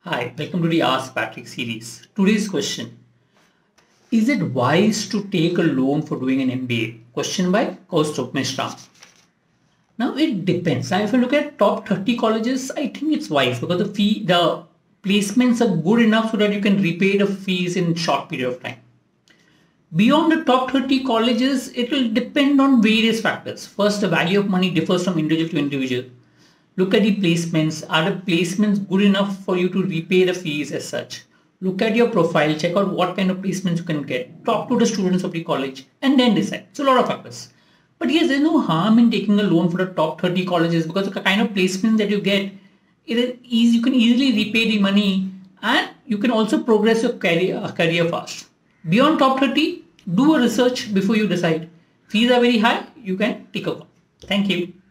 Hi, welcome to the Ask Patrick series. Today's question: is it wise to take a loan for doing an MBA? Question by Kaustubh Mishra. Now it depends. Now if you look at top 30 colleges, I think it's wise because the placements are good enough so that you can repay the fees in short period of time. Beyond the top 30 colleges, it will depend on various factors. First, the value of money differs from individual to individual. Look at the placements. Are the placements good enough for you to repay the fees as such? Look at your profile, check out what kind of placements you can get. Talk to the students of the college and then decide. So a lot of factors. But yes, there's no harm in taking a loan for the top 30 colleges because the kind of placements that you get, it is easy, you can easily repay the money and you can also progress your career fast. Beyond top 30, do a research before you decide. Fees are very high, you can take a call. Thank you.